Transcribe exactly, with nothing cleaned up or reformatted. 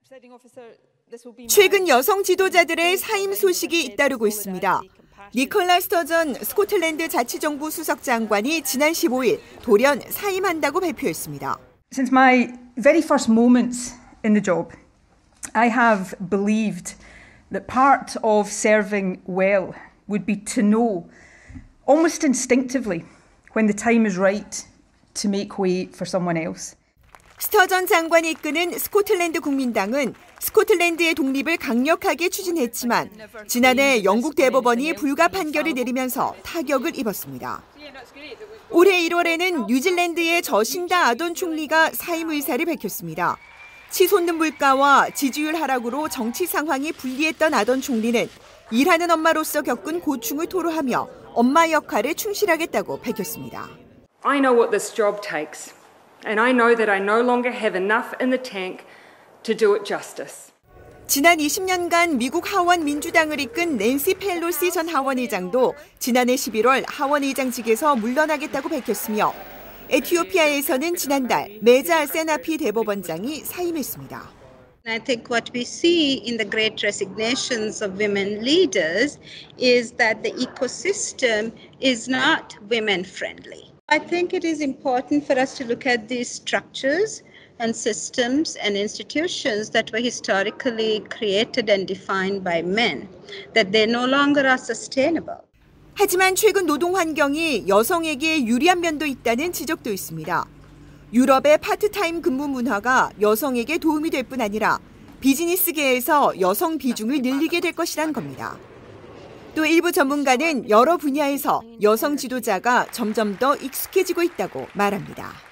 최근 여성 지도자들의 사임 소식이 잇따르고 있습니다. 니콜라 스터전 스코틀랜드 자치정부 수석 장관이 지난 십오일 돌연 사임한다고 발표했습니다. Since my very first moments in the job, I have believed that part of serving well would be to know almost instinctively when the time is right to make way for someone else. 스터전 장관이 이끄는 스코틀랜드 국민당은 스코틀랜드의 독립을 강력하게 추진했지만 지난해 영국 대법원이 불가 판결을 내리면서 타격을 입었습니다. 올해 일월에는 뉴질랜드의 저신다 아던 총리가 사임 의사를 밝혔습니다. 치솟는 물가와 지지율 하락으로 정치 상황이 불리했던 아던 총리는 일하는 엄마로서 겪은 고충을 토로하며 엄마 역할에 충실하겠다고 밝혔습니다. I know what this job takes. And I know that I no longer have enough in the tank to do it justice. 지난 이십 년간 미국 하원 민주당을 이끈 낸시 펠로시 전 하원의장도 지난해 십일월 하원의장직에서 물러나겠다고 밝혔으며 에티오피아에서는 지난달 메자 세나피 대법원장이 사임했습니다. I think what we see in the great resignations of women leaders is that the ecosystem is not women friendly. I think it is important for us to look at these structures and systems and institutions that were historically created and defined by men, that they no longer are sustainable. 하지만 최근 노동 환경이 여성에게 유리한 면도 있다는 지적도 있습니다. 유럽의 파트타임 근무 문화가 여성에게 도움이 될 뿐 아니라 비즈니스계에서 여성 비중을 늘리게 될 것이란 겁니다. 또 일부 전문가는 여러 분야에서 여성 지도자가 점점 더 익숙해지고 있다고 말합니다.